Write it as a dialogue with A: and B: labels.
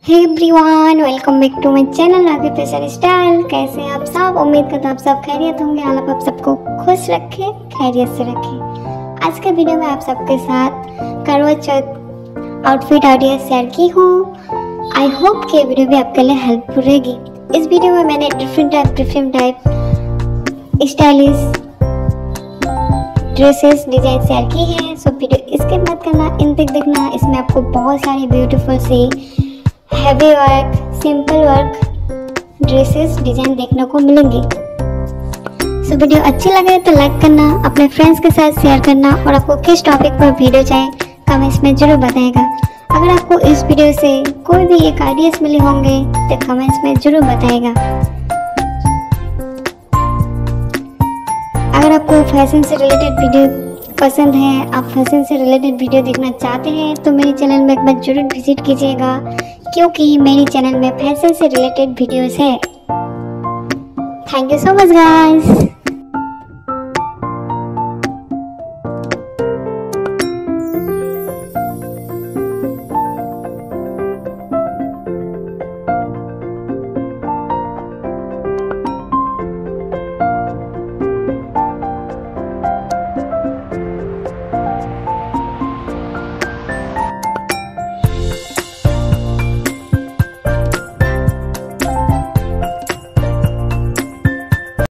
A: Hey everyone, welcome back to my channel Raghavi fashion style. कैसे हैं आप सब? उम्मीद करता हूँ आप सब खैरियत होंगे। अल्लाह आप सबको खुश रखे, खैरियत से रखे। आज के वीडियो में आप सबके साथ करवा चौथ आउटफिट आइडिया शेयर की हूँ। आई होप कि ये वीडियो भी आपके लिए हेल्पफुल रहेगी। इस वीडियो में मैंने different type stylish dresses design share की है। सो वीडियो इसके बाद करना, इन तक देखना। इसमें आपको बहुत सारी ब्यूटीफुल सी heavy work, simple work dresses design देखने को मिलेंगे। सो वीडियो अच्छी लगे तो लाइक करना, अपने फ्रेंड्स के साथ शेयर करना और आपको किस टॉपिक पर वीडियो चाहिए कमेंट्स में जरूर बताएगा। अगर आपको इस वीडियो से कोई भी एक आइडियाज मिले होंगे तो कमेंट्स में जरूर बताएगा। अगर आपको फैशन से रिलेटेड वीडियो पसंद है, आप फैशन से रिलेटेड वीडियो देखना चाहते हैं तो मेरे चैनल में एक बार जरूर विजिट कीजिएगा, क्योंकि मेरे चैनल में फैशन से रिलेटेड वीडियोस है। Thank you so much guys.